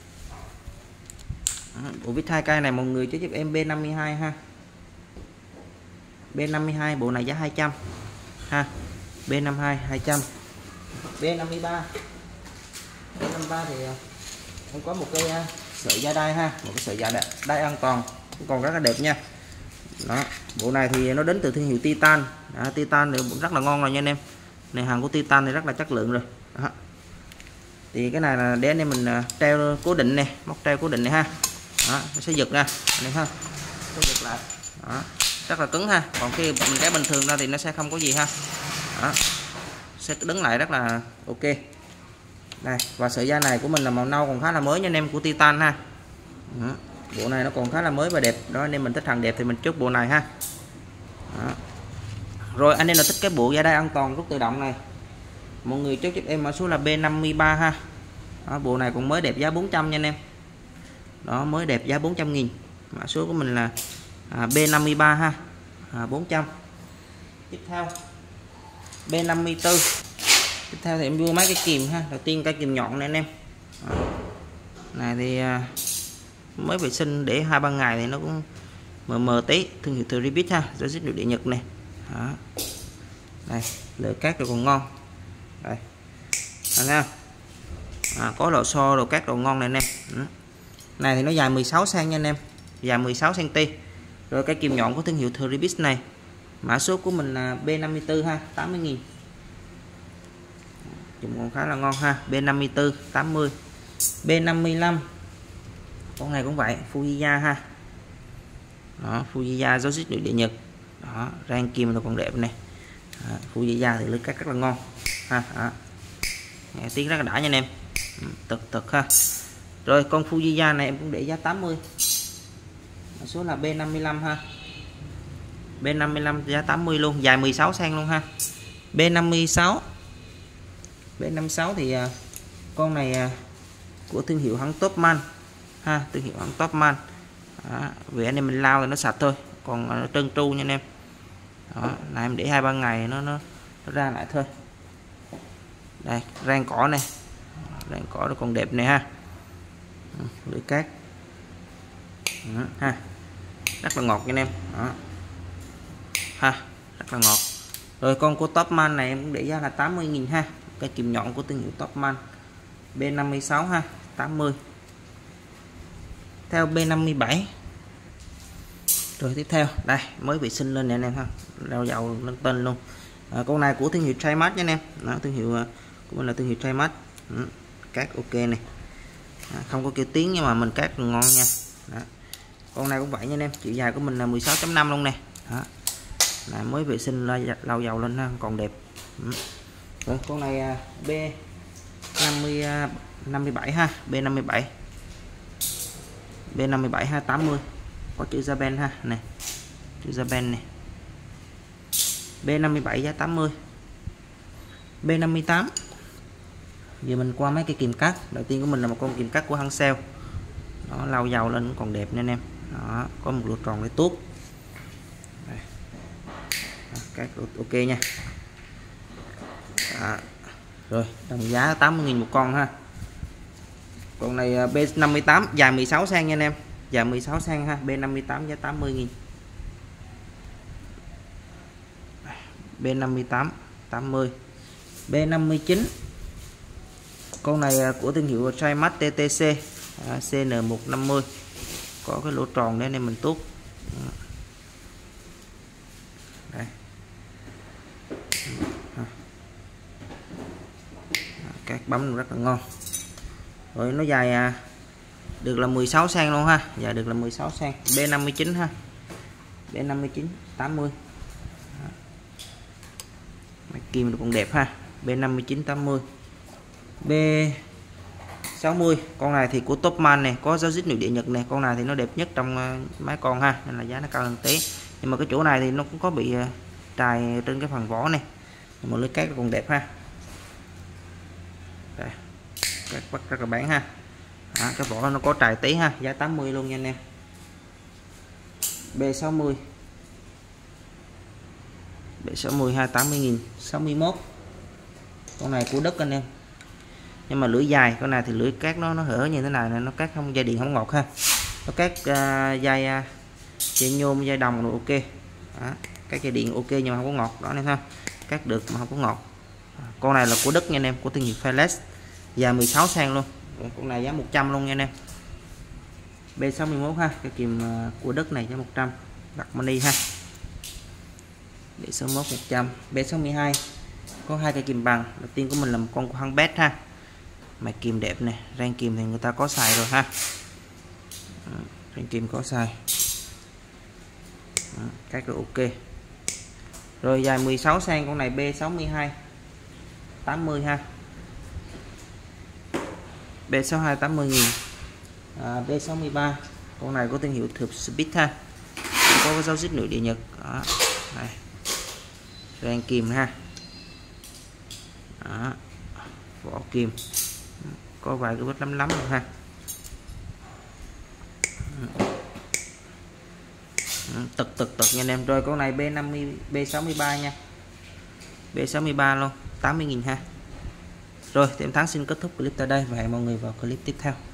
Đó, bộ vít hai cây này mọi người cho giúp em B năm mươi hai ha. B năm mươi hai bộ này giá hai trăm ha. B năm mươi hai hai trăm. B năm mươi ba. B năm mươi ba thì em có một cái sợi da đai ha, một cái sợi da đai, đai an toàn, còn rất là đẹp nha. Đó, bộ này thì nó đến từ thương hiệu Titan. Đó, Titan thì rất là ngon rồi nha anh em. Này hàng của Titan thì rất là chất lượng rồi. Đó. Thì cái này là để anh em mình treo cố định nè, móc treo cố định này ha. Đó, nó sẽ giật ra này ha, nó giật lại. Đó, rất là cứng ha. Còn khi mình cái bình thường ra thì nó sẽ không có gì ha. Đó, sẽ đứng lại rất là ok. Đây, và sợi da này của mình là màu nâu còn khá là mới nha anh em, của Titan ha. Đó, bộ này nó còn khá là mới và đẹp. Đó, anh em mình thích hàng đẹp thì mình chốt bộ này ha. Đó. Rồi anh em là thích cái bộ da đai an toàn rút tự động này, mọi người chốt giúp em mã số là B năm mươi ba ha. Đó, bộ này cũng mới đẹp, giá bốn trăm nha anh em. Đó, mới đẹp giá bốn trăm nghìn. Mã số của mình là à, B năm mươi ba ha, à, bốn trăm. Tiếp theo B năm mươi tư. Tiếp theo thì em mua mấy cái kìm ha. Đầu tiên cái kìm nhọn này anh em. Đó. Này thì à, mới vệ sinh để hai ba ngày thì nó cũng mờ mờ tí, thương hiệu Tribit ha, rất rất được địa Nhật này. Đó. Đây, lựa cát rồi còn ngon. Đây. Anh thấy không? À, có lò xo đồ cát đồ ngon này anh em. Ừ. Này thì nó dài mười sáu xăng nha anh em, dài mười sáu xăng ti. Rồi cái kìm nhọn của thương hiệu Tribit này, mã số của mình là B năm mươi tư ha, tám mươi nghìn. Dùng còn khá là ngon ha. B năm mươi tư tám mươi. B năm mươi lăm con này cũng vậy, Fujiya ha. Đó, Fujiya dấu xích địa Nhật. Đó, rang kim nó còn đẹp này. Đó, Fujiya thì lưới cắt rất là ngon ha. Đó. Nghe tiếng rất là đã nha anh em. Thực thực ha. Rồi con Fujiya này em cũng để giá tám mươi. Mã số là B năm mươi lăm ha. B năm mươi lăm giá tám mươi luôn, dài mười sáu xăng luôn ha. B năm mươi sáu. B năm mươi sáu thì uh, con này uh, của thương hiệu hãng Topman ha, thương hiệu hãng Topman. Đó, vì anh em mình lao thì nó sạch thôi, còn nó trơn tru nha anh em. Đó, này em để hai ba ngày nó, nó nó ra lại thôi. Đây, rang cỏ này, rang cỏ nó còn đẹp này ha. Lưỡi cát. Đó, ha, rất là ngọt nha anh em. Đó. Ha, rất là ngọt. Rồi con của Topman này em cũng để giá là tám mươi nghìn ha. Cái kìm nhọn của thương hiệu Topman. B năm mươi sáu ha, tám mươi. Theo B năm mươi bảy. Rồi tiếp theo, đây mới vệ sinh lên nè anh em ha, lau dầu lên tên luôn. À, con này của thương hiệu Trimax nha anh em. Đó, thương hiệu của mình là thương hiệu Trimax. Ừ, cát ok này. À, không có kêu tiếng nhưng mà mình cát ngon nha. Đó. Con này cũng vậy nha anh em, chiều dài của mình là mười sáu chấm năm luôn nè. Đó. Này mới vệ sinh lau dầu lên ha, còn đẹp. Ừ. Rồi con này B năm mươi, năm mươi bảy ha, B năm mươi bảy. B năm mươi bảy ha, tám mươi. Có chữ Japan ha, này. Chữ Japan này. B năm mươi bảy giá tám mươi. B năm mươi tám. Giờ mình qua mấy cái kìm cắt. Đầu tiên của mình là một con kìm cắt của Hansel. Nó lau dầu lên cũng còn đẹp nha anh em. Đó, có một lỗ tròn để tốt. Đây. Đó, cắt ok nha. Đó. Rồi, đồng giá tám mươi nghìn một con ha. Con này B năm mươi tám dài mười sáu xăng-ti-mét nha anh em. Dài mười sáu xăng-ti-mét ha, B năm mươi tám giá tám mươi nghìn. B năm mươi tám tám mươi. B năm mươi chín. Con này của thương hiệu Trimax tê tê xê à, C N một năm mươi. Có cái lỗ tròn để anh em mình tốt. Đây. Các bấm rất là ngon. Rồi nó dài à, được là mười sáu xăng-ti-mét luôn ha. Dài được là mười sáu xăng-ti-mét. B năm mươi chín ha. B năm mươi chín tám mươi. Máy kim cũng đẹp ha. B năm mươi chín tám mươi. B sáu mươi. Con này thì của Topman này, có dấu dít nội địa Nhật này. Con này thì nó đẹp nhất trong uh, mấy con ha, nên là giá nó cao hơn tí. Nhưng mà cái chỗ này thì nó cũng có bị uh, trài trên cái phần vỏ này. Nhưng mà lưới cát còn đẹp ha. Đây. Các bắt rất là bán ha. Đó, cái vỏ nó có trài tí ha, giá tám mươi luôn nha anh em. B sáu mươi. B sáu mươi ha, tám mươi nghìn. sáu mươi mốt. Con này của Đức anh em. Nhưng mà lưỡi dài, con này thì lưỡi cát nó nó hở như thế này, nó cát không, dây điện không ngọt ha. Nó cát uh, dây uh, dây nhôm, dây đồng rồi ok. Đó, các dây điện ok nhưng mà không có ngọt đó anh em ha. Cát được mà không có ngọt. Con này là của Đức nha anh em, của thương hiệu Philips. Dài mười sáu xăng-ti-mét luôn. Con này giá một trăm luôn nha anh em. B sáu mươi mốt ha, cái kìm uh, của Đức này giá một trăm. Đặt money ha. B sáu mươi mốt một trăm. B sáu mươi hai. Có hai cây kìm bằng. Đầu tiên của mình là một con của Hanbet ha. Mạch kìm đẹp này, rang kìm thì người ta có xài rồi ha. Rang kìm có xài. Cách rồi ok. Rồi dài mười sáu xăng-ti-mét, con này B sáu mươi hai tám mươi ha. B sáu mươi hai tám mươi nghìn. À, B sáu mươi ba. Con này có thương hiệu Thược Speed ha. Có cái dấu dít nội địa Nhật. Đó. Đây. Rang kìm ha. Đó. Vỏ kìm. Có vài cái vết lắm lắm rồi ha. Tực tực tực nha anh em. Rồi con này B năm mươi, B sáu mươi ba nha. B sáu mươi ba luôn, tám mươi nghìn ha. Rồi thì em Thắng xin kết thúc clip tại đây và hẹn mọi người vào clip tiếp theo.